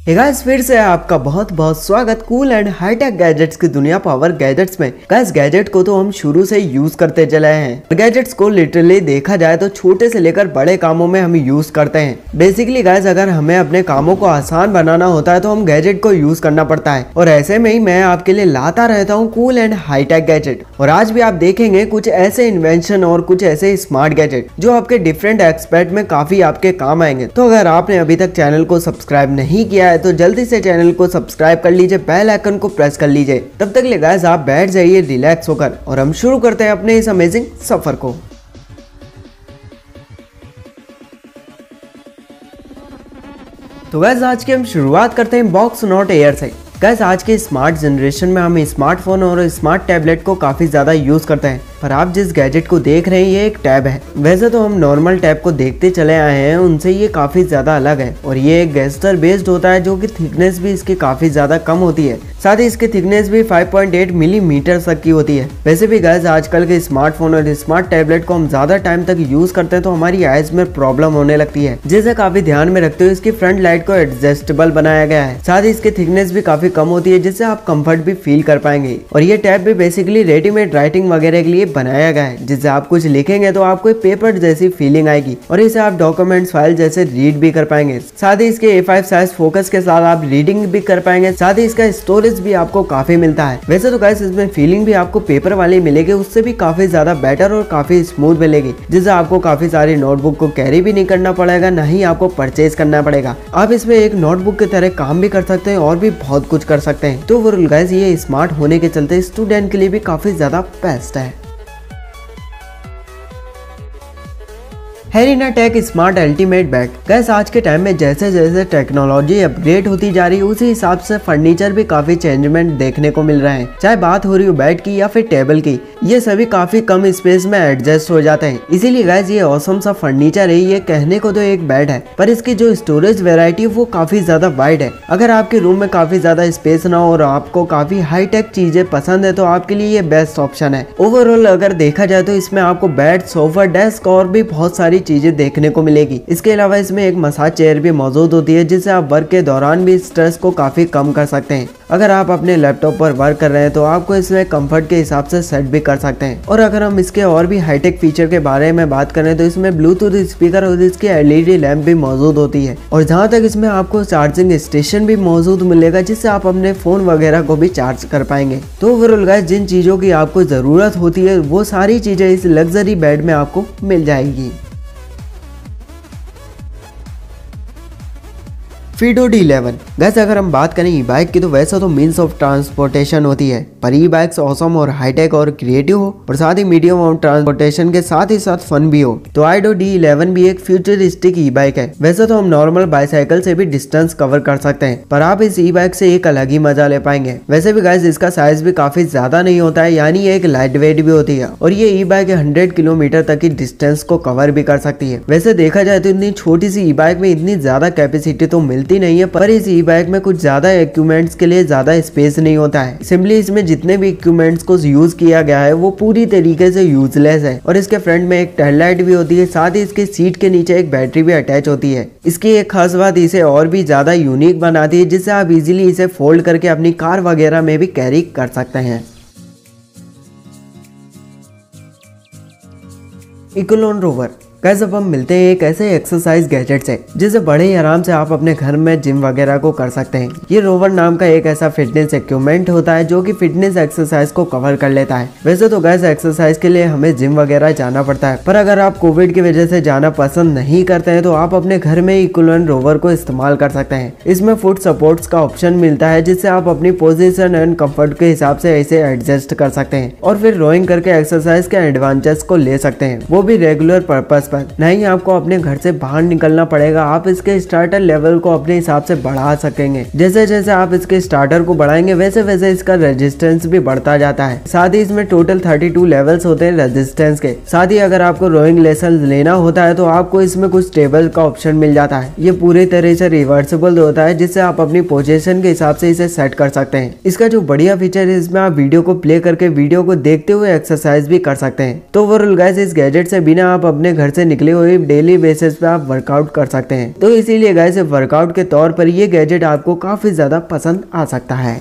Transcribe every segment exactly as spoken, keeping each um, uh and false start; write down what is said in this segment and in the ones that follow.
Hey guys, फिर से आपका बहुत बहुत स्वागत कूल एंड हाईटेक गैजेट्स की दुनिया पावर गैजेट्स में। गाइस, गैजेट को तो हम शुरू से यूज करते चले हैं। गैजेट्स को लिटरली देखा जाए तो छोटे से लेकर बड़े कामों में हम यूज करते हैं। बेसिकली गाइस, अगर हमें अपने कामों को आसान बनाना होता है तो हम गैजेट को यूज करना पड़ता है, और ऐसे में ही मैं आपके लिए लाता रहता हूँ कूल एंड हाईटेक गैजेट। और आज भी आप देखेंगे कुछ ऐसे इन्वेंशन और कुछ ऐसे स्मार्ट गैजेट जो आपके डिफरेंट एक्सपेक्ट में काफी आपके काम आएंगे। तो अगर आपने अभी तक चैनल को सब्सक्राइब नहीं किया है तो जल्दी से चैनल को सब्सक्राइब कर लीजिए, बेल आइकन को प्रेस कर लीजिए। तब तक ले गाइस आप बैठ जाइए रिलैक्स होकर और हम शुरू करते हैं अपने इस अमेजिंग सफर को। तो गाइस, आज की हम शुरुआत करते हैं बॉक्स नॉट एयर से। गाइस, आज के स्मार्ट जनरेशन में हम स्मार्टफोन और स्मार्ट टैबलेट को काफी ज्यादा यूज करते हैं, पर आप जिस गैजेट को देख रहे हैं ये एक टैब है। वैसे तो हम नॉर्मल टैब को देखते चले आए हैं, उनसे ये काफी ज्यादा अलग है और ये एक गेस्टर बेस्ड होता है, जो कि थिकनेस भी इसकी काफी ज्यादा कम होती है। साथ ही इसकी थिकनेस भी फाइव पॉइंट एट मिलीमीटर तक की होती है। वैसे भी गाइस, आजकल के स्मार्टफोन और स्मार्ट टैबलेट को हम ज्यादा टाइम तक यूज करते हैं तो हमारी आईज में प्रॉब्लम होने लगती है, जिसे काफी ध्यान में रखते हुए इसकी फ्रंट लाइट को एडजस्टेबल बनाया गया है। साथ ही इसकी थिकनेस भी काफी कम होती है, जिससे आप कंफर्ट भी फील कर पाएंगे। और ये टैब भी बेसिकली रेडीमेड राइटिंग वगैरह के लिए बनाया गया है, जिससे आप कुछ लिखेंगे तो आपको पेपर जैसी फीलिंग आएगी और इसे आप डॉक्यूमेंट्स फाइल जैसे रीड भी कर पाएंगे। साथ ही इसके ए फाइव साइज फोकस के साथ आप रीडिंग भी कर पाएंगे। साथ ही इसका स्टोरेज भी आपको काफी मिलता है। वैसे तो गाइस, इसमें फीलिंग भी आपको पेपर वाली मिलेगी, उससे भी काफी ज्यादा बेटर और काफी स्मूथ मिलेगी, जिससे आपको काफी सारी नोटबुक को कैरी भी नहीं करना पड़ेगा, न ही आपको परचेज करना पड़ेगा। आप इसमें एक नोटबुक की तरह काम भी कर सकते हैं और भी बहुत कुछ कर सकते हैं। तो ओवरऑल गाइस, ये स्मार्ट होने के चलते स्टूडेंट के लिए भी काफी ज्यादा बेस्ट है। हेरिना tech smart ultimate bed. Guys, आज के टाइम में जैसे जैसे टेक्नोलॉजी अपग्रेड होती जा रही है, उसी हिसाब से फर्नीचर भी काफी चेंजमेंट देखने को मिल रहे हैं। चाहे बात हो रही हो बेड की या फिर टेबल की, ये सभी काफी कम स्पेस में एडजस्ट हो जाते हैं। इसीलिए गाइस, ये ऑसम सा फर्नीचर है। ये कहने को तो एक बेड है, पर इसकी जो स्टोरेज वेराइटी है वो काफी ज्यादा वाइड है। अगर आपके रूम में काफी ज्यादा स्पेस ना हो और आपको काफी हाईटेक चीजें पसंद है तो आपके लिए ये बेस्ट ऑप्शन है। ओवरऑल अगर देखा जाए तो इसमें आपको बेड, सोफा, डेस्क और भी बहुत सारी चीजें देखने को मिलेगी। इसके अलावा इसमें एक मसाज चेयर भी मौजूद होती है, जिससे आप वर्क के दौरान भी स्ट्रेस को काफी कम कर सकते हैं। अगर आप अपने लैपटॉप पर वर्क कर रहे हैं तो आपको इसमें कंफर्ट के हिसाब से सेट भी कर सकते हैं। और अगर हम इसके और भी हाईटेक फीचर के बारे में बात करें तो इसमें ब्लूटूथ स्पीकर और इसकी एलईडी लैंप भी मौजूद होती है। और जहाँ तक इसमें आपको चार्जिंग स्टेशन भी मौजूद मिलेगा, जिससे आप अपने फोन वगैरह को भी चार्ज कर पाएंगे। तो ओवरऑल गाइस, जिन चीजों की आपको जरूरत होती है वो सारी चीजें इस लग्जरी बेड में आपको मिल जाएगी। Fido D eleven. गाइस, अगर हम बात करें ई बाइक की तो वैसा तो मीन्स ऑफ ट्रांसपोर्टेशन होती है, पर ई बाइक्स ऑसम और हाईटेक और क्रिएटिव हो और साथ ही मीडियम ऑफ ट्रांसपोर्टेशन के साथ ही साथ फन भी हो। तो आइडो डी इलेवन भी एक फ्यूचरिस्टिक ई बाइक है। वैसे तो हम नॉर्मल बाइसाइकिल से भी डिस्टेंस कवर कर सकते हैं, पर आप इस ई बाइक से एक अलग ही मजा ले पाएंगे। वैसे भी गाइस, इसका साइज भी काफी ज्यादा नहीं होता है, यानी ये एक लाइट वेट भी होती है और ये ई बाइक हंड्रेड किलोमीटर तक की डिस्टेंस को कवर भी कर सकती है। वैसे देखा जाए तो इतनी छोटी सी ई बाइक में इतनी ज्यादा कैपेसिटी तो मिलती नहीं है, पर इस ई बाइक में कुछ ज्यादा इक्विपमेंट्स के लिए ज्यादा स्पेस नहीं होता है। सिंपली इसमें जितने भी इक्विपमेंट्स को यूज किया गया है वो पूरी तरीके से यूजलेस है। और इसके फ्रंट में एक टेल लाइट भी होती है, साथ ही इसकी सीट के नीचे एक बैटरी भी अटैच होती है। इसकी एक खास बात इसे और भी ज्यादा यूनिक बनाती है, जिससे आप इजीली इसे फोल्ड करके अपनी कार वगैरह में भी कैरी कर सकते हैं। Echelon rover. गाइस, अब हम मिलते हैं एक ऐसे एक्सरसाइज गैजेट से जिसे बड़े ही आराम से आप अपने घर में जिम वगैरह को कर सकते हैं। ये रोवर नाम का एक ऐसा फिटनेस इक्विपमेंट होता है जो कि फिटनेस एक्सरसाइज को कवर कर लेता है। वैसे तो गाइस, एक्सरसाइज के लिए हमें जिम वगैरह जाना पड़ता है, पर अगर आप कोविड की वजह से जाना पसंद नहीं करते हैं तो आप अपने घर में इकोलोन रोवर को इस्तेमाल कर सकते हैं। इसमें फुट सपोर्ट्स का ऑप्शन मिलता है, जिससे आप अपनी पोजिशन एंड कम्फर्ट के हिसाब से इसे एडजस्ट कर सकते हैं और फिर रोइंग करके एक्सरसाइज के एडवांटेज को ले सकते हैं, वो भी रेगुलर पर्पज पर। नहीं आपको अपने घर से बाहर निकलना पड़ेगा, आप इसके स्टार्टर लेवल को अपने हिसाब से बढ़ा सकेंगे। जैसे जैसे आप इसके स्टार्टर को बढ़ाएंगे वैसे वैसे इसका रेजिस्टेंस भी बढ़ता जाता है। साथ ही इसमें टोटल थर्टी टू लेवल्स होते हैं रेजिस्टेंस के। साथ ही अगर आपको रोइंग लेसन लेना होता है तो आपको इसमें कुछ टेबल का ऑप्शन मिल जाता है। ये पूरी तरह से रिवर्सिबल होता है, जिससे आप अपनी पोजीशन के हिसाब से इसे सेट कर सकते हैं। इसका जो बढ़िया फीचर है, इसमें आप वीडियो को प्ले करके वीडियो को देखते हुए एक्सरसाइज भी कर सकते हैं। तो ओवरऑल गाइस, इस गैजेट से बिना आप अपने घर से निकले हुए डेली बेसिस पे आप वर्कआउट कर सकते हैं। तो इसीलिए गाइस वर्कआउट के तौर पर ये गैजेट आपको काफी ज्यादा पसंद आ सकता है।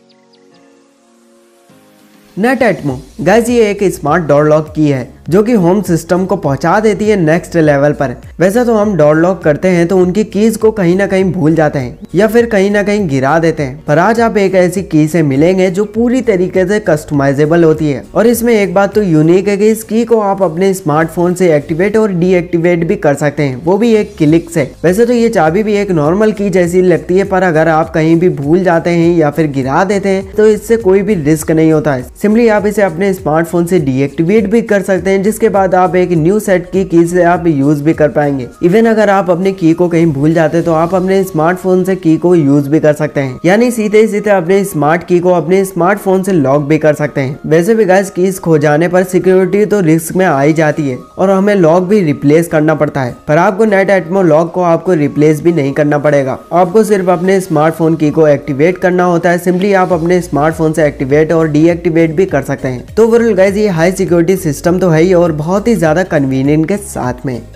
नेट एटमो गाइस ये एक स्मार्ट डोर लॉक की है जो कि होम सिस्टम को पहुंचा देती है नेक्स्ट लेवल पर। वैसे तो हम डोर लॉक करते हैं तो उनकी कीज को कहीं ना कहीं भूल जाते हैं या फिर कहीं ना कहीं गिरा देते हैं, पर आज आप एक ऐसी की से मिलेंगे जो पूरी तरीके से कस्टमाइजेबल होती है। और इसमें एक बात तो यूनिक है कि इस की को आप अपने स्मार्टफोन से एक्टिवेट और डीएक्टिवेट भी कर सकते हैं, वो भी एक क्लिक से। वैसे तो ये चाबी भी एक नॉर्मल की जैसी लगती है, पर अगर आप कहीं भी भूल जाते हैं या फिर गिरा देते हैं तो इससे कोई भी रिस्क नहीं होता है। सिंपली आप इसे अपने स्मार्टफोन से डीएक्टिवेट भी कर सकते हैं, जिसके बाद आप एक न्यू सेट की की से आप यूज भी कर पाएंगे। इवन अगर आप अपनी की को कहीं भूल जाते हैं तो आप अपने स्मार्टफोन से की को यूज भी कर सकते हैं, यानी सीधे सीधे अपने स्मार्ट की को अपने स्मार्टफोन से लॉक भी कर सकते हैं। वैसे भी गाइस कीज खो जाने पर सिक्योरिटी तो रिस्क में आ ही जाती है और हमें लॉक भी रिप्लेस करना पड़ता है, पर आपको नेट एटमो लॉक को आपको रिप्लेस भी नहीं करना पड़ेगा। आपको सिर्फ अपने स्मार्टफोन की को एक्टिवेट करना होता है। सिंपली आप अपने स्मार्टफोन से एक्टिवेट और डीएक्टिवेट भी कर सकते हैं। तो ओवरऑल गाइस ये हाई सिक्योरिटी सिस्टम तो है ही और बहुत ही ज्यादा कन्वीनियंट के साथ में।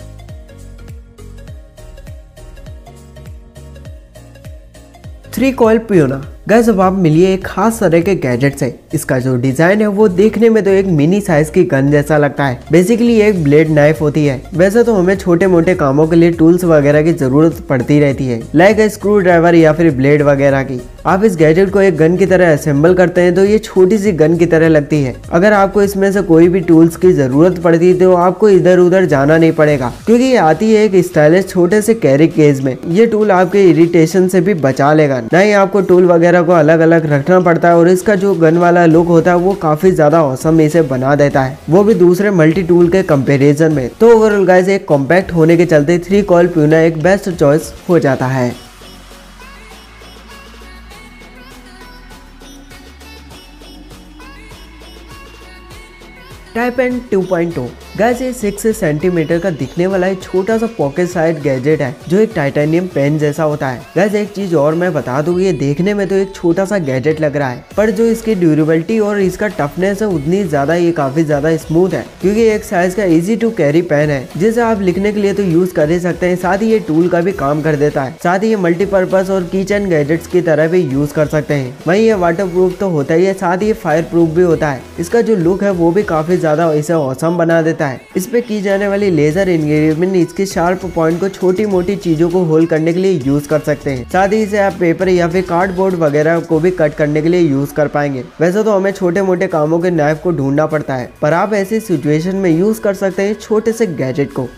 थ्री कॉइल पियोना गाइस अब आप मिलिए एक खास तरह के गैजेट से। इसका जो डिजाइन है वो देखने में तो एक मिनी साइज की गन जैसा लगता है। बेसिकली एक ब्लेड नाइफ होती है। वैसे तो हमें छोटे मोटे कामों के लिए टूल्स वगैरह की जरूरत पड़ती रहती है, लाइक स्क्रू ड्राइवर या फिर ब्लेड वगैरह की। आप इस गैजेट को एक गन की तरह असेंबल करते हैं तो ये छोटी सी गन की तरह लगती है। अगर आपको इसमें से कोई भी टूल्स की जरूरत पड़ती है तो आपको इधर उधर जाना नहीं पड़ेगा, क्योंकि ये आती है एक स्टाइलिश छोटे से कैरी केस में। ये टूल आपके इरिटेशन से भी बचा लेगा, ना ही आपको टूल वगैरह को अलग अलग रखना पड़ता है। और इसका जो गन वाला लुक होता है वो काफी ज्यादा औसम इसे बना देता है, वो भी दूसरे मल्टी टूल के कंपैरिजन में। तो ओवरऑल गाइस एक कॉम्पैक्ट होने के चलते थ्री कॉइल पियोना एक बेस्ट चॉइस हो जाता है। Type and two point two guys ये सिक्स सेंटीमीटर का दिखने वाला एक छोटा सा पॉकेट साइज गैजेट है जो एक टाइटेनियम पेन जैसा होता है। गाइस एक चीज और मैं बता दूं, ये देखने में तो एक छोटा सा गैजेट लग रहा है, पर जो इसकी ड्यूरेबिलिटी और इसका टफनेस है उतनी ज्यादा ये काफी ज्यादा स्मूथ है, क्योंकि एक साइज का इजी टू कैरी पेन है जिसे आप लिखने के लिए तो यूज कर ही सकते हैं, साथ ही ये टूल का भी काम कर देता है। साथ ही ये मल्टीपर्पज और किचन गैजेट्स की तरह भी यूज कर सकते हैं। वहीं ये वाटर प्रूफ तो होता ही है, साथ ही ये फायर प्रूफ भी होता है। इसका जो लुक है वो भी काफी ज्यादा इसे औसम बना देता है। इस पे की जाने वाली लेजर इंग्रेविंग इसके शार्प पॉइंट को छोटी मोटी चीजों को होल्ड करने के लिए यूज कर सकते हैं। साथ ही इसे आप पेपर या फिर कार्डबोर्ड वगैरह को भी कट करने के लिए यूज कर पाएंगे। वैसे तो हमें छोटे मोटे कामों के नाइफ को ढूंढना पड़ता है, पर आप ऐसी सिचुएशन में यूज कर सकते हैं छोटे से गैजेट को।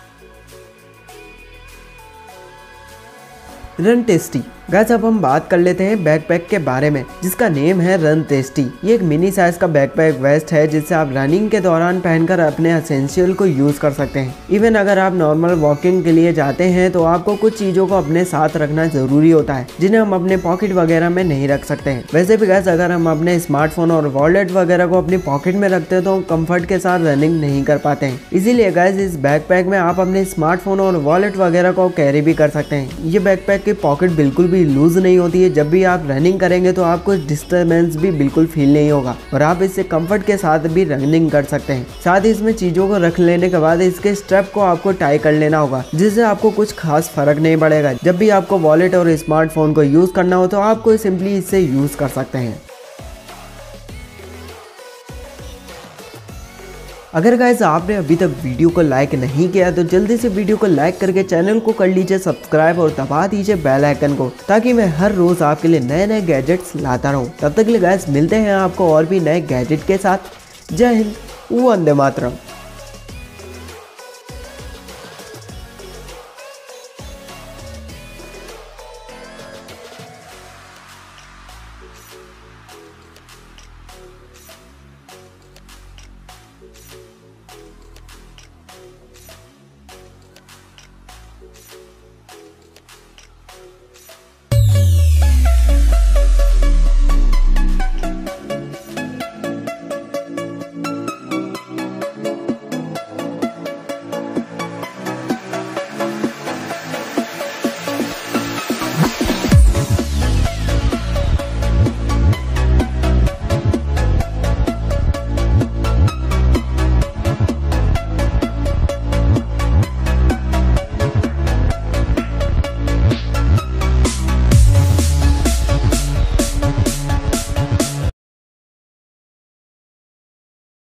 रन टेस्टी गाइस अब हम बात कर लेते हैं बैकपैक के बारे में, जिसका नेम है रन टेस्टी। ये एक मिनी साइज का बैकपैक वेस्ट है जिसे आप रनिंग के दौरान पहनकर अपने एसेंशियल को यूज कर सकते हैं। इवन अगर आप नॉर्मल वॉकिंग के लिए जाते हैं तो आपको कुछ चीजों को अपने साथ रखना जरूरी होता है, जिन्हें हम अपने पॉकेट वगैरह में नहीं रख सकते हैं। वैसे भी गाइस अगर हम अपने स्मार्टफोन और वॉलेट वगैरह को अपनी पॉकेट में रखते हैं तो हम कम्फर्ट के साथ रनिंग नहीं कर पाते हैं। इसीलिए गाइस इस बैकपैक में आप अपने स्मार्टफोन और वॉलेट वगैरह को कैरी भी कर सकते हैं। ये बैकपैक की पॉकेट बिल्कुल भी लूज नहीं होती है। जब भी आप रनिंग करेंगे तो आपको डिस्टर्बेंस भी बिल्कुल फील नहीं होगा और आप इससे कंफर्ट के साथ भी रनिंग कर सकते हैं। साथ ही इसमें चीजों को रख लेने के बाद इसके स्ट्रैप को आपको टाई कर लेना होगा, जिससे आपको कुछ खास फर्क नहीं पड़ेगा। जब भी आपको वॉलेट और स्मार्टफोन को यूज करना हो तो आपको सिंपली इससे यूज कर सकते हैं। अगर गाइस आपने अभी तक वीडियो को लाइक नहीं किया तो जल्दी से वीडियो को लाइक करके चैनल को कर लीजिए सब्सक्राइब और दबा दीजिए बेल आइकन को, ताकि मैं हर रोज आपके लिए नए नए गैजेट्स लाता रहूं। तब तक के लिए गाइस मिलते हैं आपको और भी नए गैजेट के साथ। जय हिंद, वंदे मातरम।